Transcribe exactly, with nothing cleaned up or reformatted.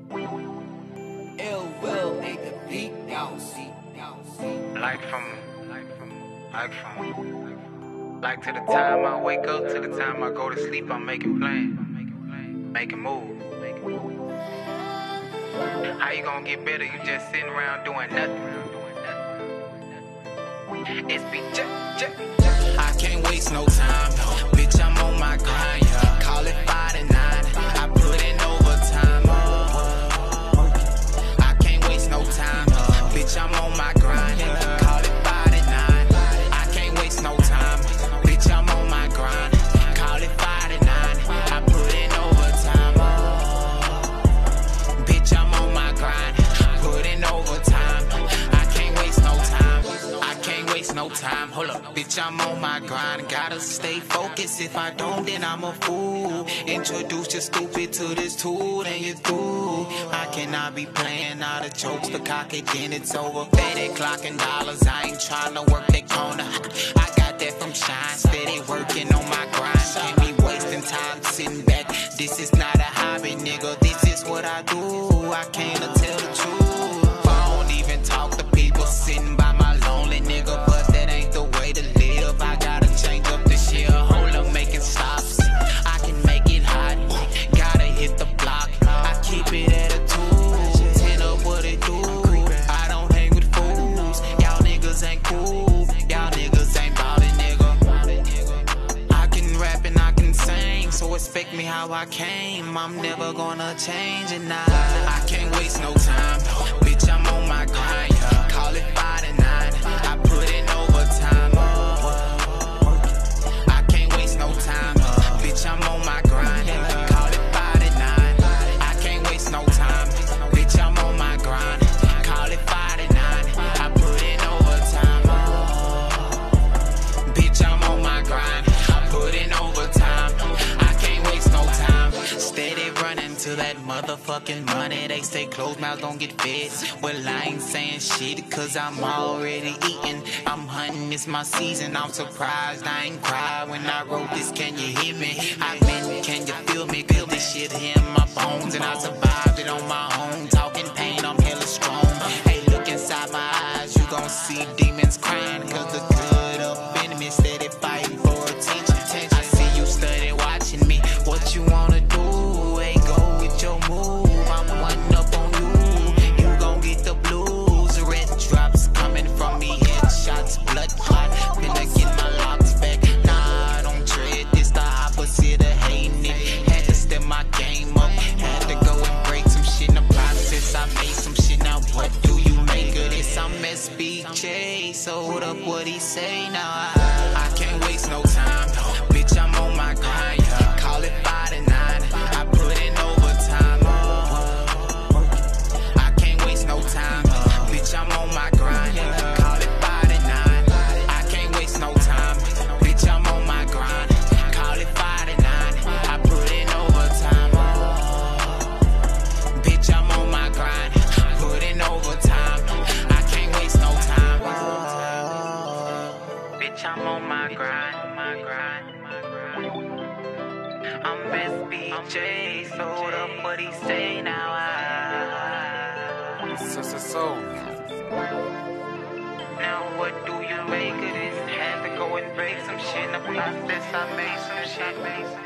Ill will make the beat down, see, down, see. Like from, like from, like from, like to the time I wake up to the time I go to sleep, I'm making plans, making moves. How you gonna get better? You just sitting around doing nothing. It's be j j. I can't waste no time, bitch. I'm on my grind. Yeah. Call it five to nine. I put in overtime. Uh, I can't waste no time, uh, bitch. I'm on my grind. Yeah. Call it five to nine. I can't waste no time, bitch. I'm on my grind. Call it five to nine. I put in overtime. Uh, bitch, I'm on my grind. Put in overtime. I can't waste no time. I can't waste no time. Hold up, bitch. I'm on my grind. Gotta stay focused. If I don't, then I'm a fool. Introduce your stupid to this tool, then you through. I cannot be playing all the jokes, the cock it, then it's over. Pay that clock and dollars. I ain't tryna work that corner. I got that from Shine. Steady working on my grind. Can't be wasting time sitting back. This is not a hobby, nigga. This is what I do. I can't tell the truth. I don't even talk to people sitting by my lonely nigga, but that ain't the way to live. I gotta change up this year. Hold up, making stops. I can make it hot. Gotta hit the block. I keep it at a two. Ten up what it do. I don't hang with fools. Y'all niggas ain't cool. Y'all niggas ain't ballin', nigga. I can rap and I can sing, so expect me how I came. I'm never gonna change it now. I can't waste no time. Bitch, I'm on my grind. Yeah. Call it five to nine. I put in overtime. Uh, I can't waste no time. Uh, bitch, I'm on my grind. Yeah. Call it five to nine. I can't waste no time. Bitch, I'm on my grind. Call it five to nine. I put in overtime. Uh, bitch, I'm on my grind. I put in overtime. I can't waste no time. Steady running to that motherfucking money. They say closed mouths don't get fed. Well, I ain't saying shit, cause I'm already eating. I'm hunting, it's my season. I'm surprised I ain't cried when I wrote this. Can you hear me? I mean, can you feel me? Cause this shit here in my bones, and I survived it on my own. Talking pain, I'm hella strong. Hey, look inside my eyes, you gon' see demons crying. Cause the good up enemy steady fighting for attention. I see you steady watching me. What you wanna do? Hey, go with your move. I'm one up on you. You gon' get the blues. Red drops coming from me. Headshots, blood clot. Finna get my locks back. Nah, I don't tread. This the opposite of hating it. Had to step my game up. Had to go and break some shit in the process. I made some shit. Now what do you make of this? I'm S B J. So hold up what he say now. I, I can't waste no time. Bitch, I'm on my grind. Yeah. Call it five to nine. I put in overtime. Uh, I can't waste no time. Uh, bitch, I'm on my grind. Yeah. Call it five to nine. I can't waste no time. Bitch, I'm on my grind. Call it five to nine. I put in overtime. Uh, bitch, I'm on my grind. Put in overtime. I can't waste no time. Uh, bitch, I'm on my grind. My grind. My grind. I'm S B J, so up what he say now. I... So, so, so. Now what do you make of this? Had to go and break some shit in the process. I made some shit.